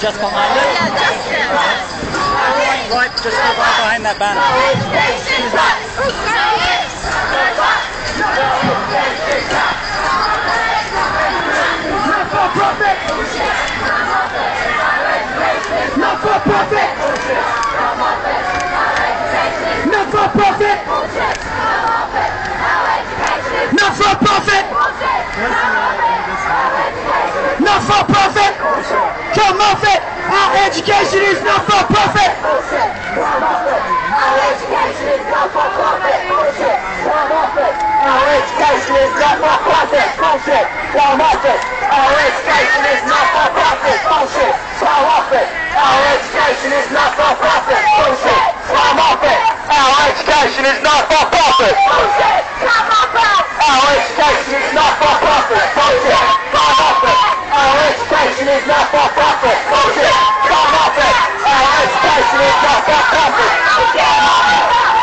Just behind it? Yeah, just there. Right, just go right behind that banner. Not for profit! Not for profit! Not for profit! Not for profit! Not for profit! Come off it! Our education is not for profit! Our education is not for profit! Come off it! Our education is not for profit! Bullshit! Come off it! Our education is not for profit! Bullshit! Come off it! Our education is not for profit! Bullshit! Come off it! Our education is not for profit! Bullshit! Come off it! Our education is not for profit! Bullshit! Come off it! Our education is not for profit! Bullshit! Come off it! Our education is not for profit!